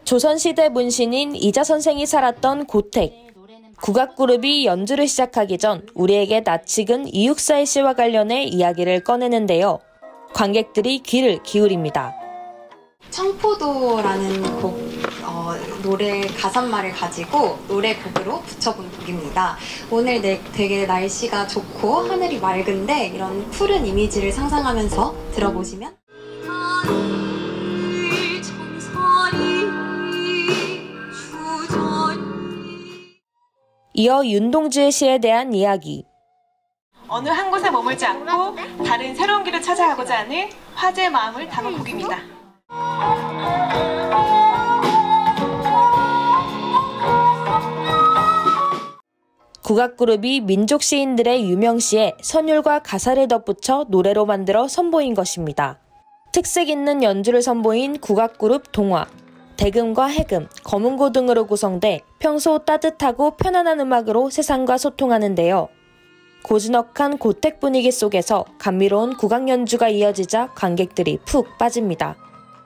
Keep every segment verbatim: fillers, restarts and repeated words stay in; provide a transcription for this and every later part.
조선시대 문신인 이자 선생이 살았던 고택. 국악그룹이 연주를 시작하기 전 우리에게 낯익은 이육사의 시와 관련해 이야기를 꺼내는데요. 관객들이 귀를 기울입니다. 청포도라는 곡, 어, 노래 가사말을 가지고 노래곡으로 붙여본 곡입니다. 오늘 네, 되게 날씨가 좋고 하늘이 맑은데 이런 푸른 이미지를 상상하면서 들어보시면 이어 윤동주의 시에 대한 이야기. 어느 한 곳에 머물지 않고 다른 새로운 길을 찾아가고자 하는 화제의 마음을 담은 곡입니다. 국악그룹이 민족 시인들의 유명시에 선율과 가사를 덧붙여 노래로 만들어 선보인 것입니다. 특색 있는 연주를 선보인 국악그룹 동화. 대금과 해금, 검은고 등으로 구성돼 평소 따뜻하고 편안한 음악으로 세상과 소통하는데요. 고즈넉한 고택 분위기 속에서 감미로운 국악 연주가 이어지자 관객들이 푹 빠집니다.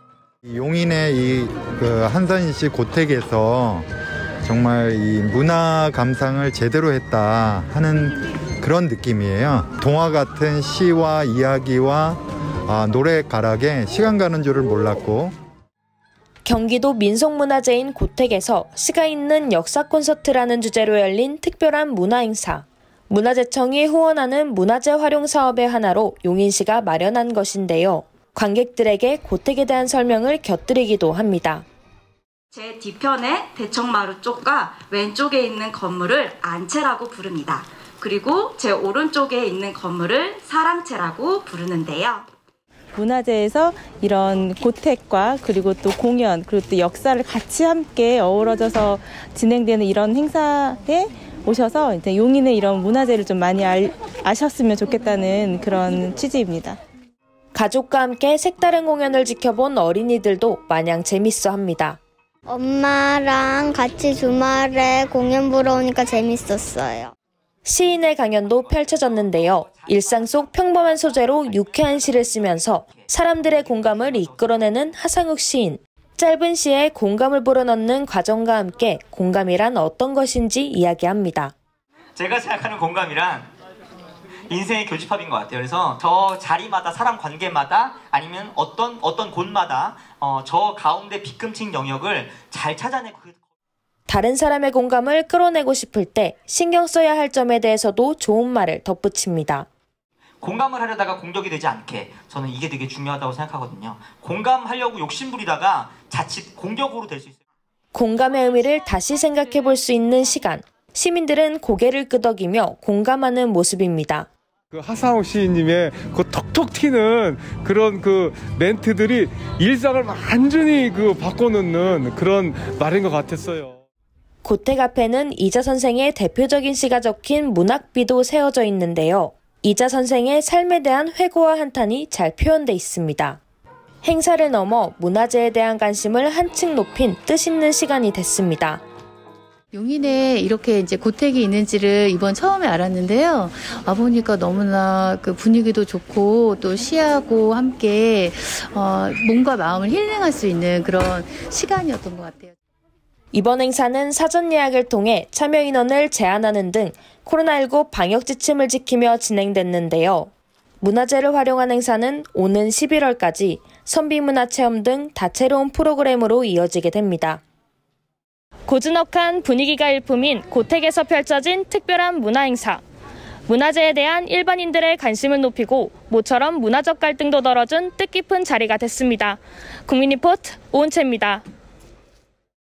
용인의 이 그 한선희 씨 고택에서 정말 이 문화 감상을 제대로 했다 하는 그런 느낌이에요. 동화 같은 시와 이야기와 아, 노래 가락에 시간 가는 줄을 몰랐고. 경기도 민속문화재인 고택에서 시가 있는 역사 콘서트라는 주제로 열린 특별한 문화행사. 문화재청이 후원하는 문화재 활용 사업의 하나로 용인시가 마련한 것인데요. 관객들에게 고택에 대한 설명을 곁들이기도 합니다. 제 뒤편의 대청마루 쪽과 왼쪽에 있는 건물을 안채라고 부릅니다. 그리고 제 오른쪽에 있는 건물을 사랑채라고 부르는데요. 문화재에서 이런 고택과 그리고 또 공연 그리고 또 역사를 같이 함께 어우러져서 진행되는 이런 행사에 오셔서 이제 용인의 이런 문화재를 좀 많이 알, 아셨으면 좋겠다는 그런 취지입니다. 가족과 함께 색다른 공연을 지켜본 어린이들도 마냥 재밌어 합니다. 엄마랑 같이 주말에 공연 보러 오니까 재밌었어요. 시인의 강연도 펼쳐졌는데요. 일상 속 평범한 소재로 유쾌한 시를 쓰면서 사람들의 공감을 이끌어내는 하상욱 시인. 짧은 시에 공감을 불어넣는 과정과 함께 공감이란 어떤 것인지 이야기합니다. 제가 생각하는 공감이란 인생의 교집합인 것 같아요. 그래서 저 자리마다, 사람 관계마다 아니면 어떤 어떤 곳마다 어, 저 가운데 비끔친 영역을 잘 찾아내고 다른 사람의 공감을 끌어내고 싶을 때 신경 써야 할 점에 대해서도 좋은 말을 덧붙입니다. 공감을 하려다가 공격이 되지 않게 저는 이게 되게 중요하다고 생각하거든요. 공감하려고 욕심부리다가 자칫 공격으로 될 수 있어요. 공감의 의미를 다시 생각해 볼 수 있는 시간. 시민들은 고개를 끄덕이며 공감하는 모습입니다. 그 하상욱 시인님의 그 톡톡 튀는 그런 그 멘트들이 일상을 완전히 그 바꿔놓는 그런 말인 것 같았어요. 고택 앞에는 이자 선생의 대표적인 시가 적힌 문학비도 세워져 있는데요. 이자 선생의 삶에 대한 회고와 한탄이 잘 표현돼 있습니다. 행사를 넘어 문화재에 대한 관심을 한층 높인 뜻있는 시간이 됐습니다. 용인에 이렇게 이제 고택이 있는지를 이번 처음에 알았는데요. 와보니까 너무나 그 분위기도 좋고 또 시하고 함께 어, 몸과 마음을 힐링할 수 있는 그런 시간이었던 것 같아요. 이번 행사는 사전 예약을 통해 참여 인원을 제한하는 등 코로나십구 방역 지침을 지키며 진행됐는데요. 문화재를 활용한 행사는 오는 십일월까지 선비문화체험 등 다채로운 프로그램으로 이어지게 됩니다. 고즈넉한 분위기가 일품인 고택에서 펼쳐진 특별한 문화행사. 문화재에 대한 일반인들의 관심을 높이고 모처럼 문화적 갈등도 덜어준 뜻깊은 자리가 됐습니다. 국민리포트 오은채입니다.